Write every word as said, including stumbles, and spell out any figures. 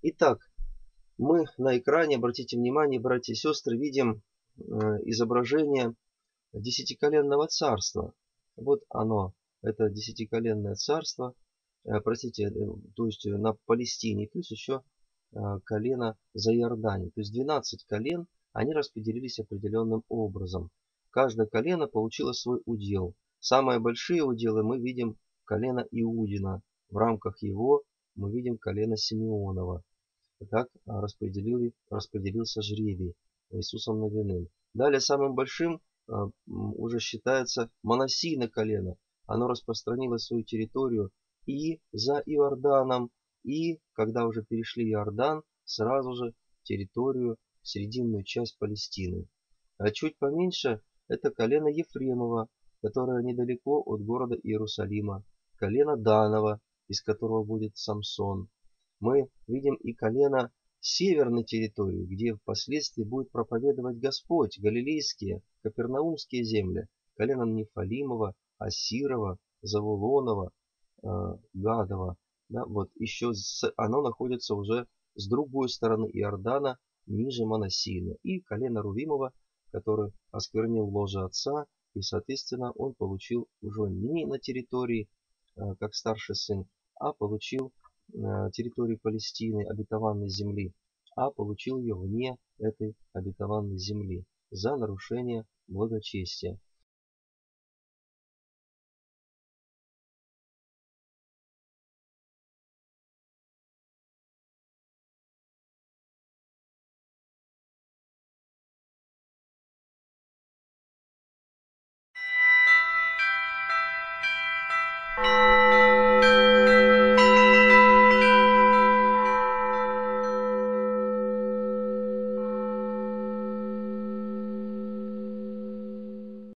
Итак, мы на экране, обратите внимание, братья и сестры, видим э, изображение десятиколенного царства. Вот оно, это десятиколенное царство, э, простите, э, то есть на Палестине, плюс еще э, колено за Иордане. То есть двенадцать колен, они распределились определенным образом. Каждое колено получило свой удел. Самые большие уделы мы видим колено Иудина. В рамках его мы видим колено Симеонова. Так а, распределили, распределился жребий Иисусом Навиным. Далее самым большим а, уже считается Манассийное колено. Оно распространило свою территорию и за Иорданом, и когда уже перешли Иордан, сразу же территорию, срединную часть Палестины. А чуть поменьше это колено Ефремова, которое недалеко от города Иерусалима, колено Данова, из которого будет Самсон. Мы видим и колено северной территории, где впоследствии будет проповедовать Господь, галилейские, капернаумские земли, колено Нефалимова, Ассирова, Завулонова, э, Гадова. Да, вот еще с, оно находится уже с другой стороны Иордана, ниже Манассина. И колено Рувимова, который осквернил ложе отца, и, соответственно, он получил уже не на территории, э, как старший сын, а получил территории Палестины, обетованной земли, а получил ее вне этой обетованной земли за нарушение благочестия.